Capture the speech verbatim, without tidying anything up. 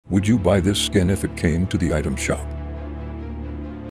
Would you buy this skin if it came to the item shop?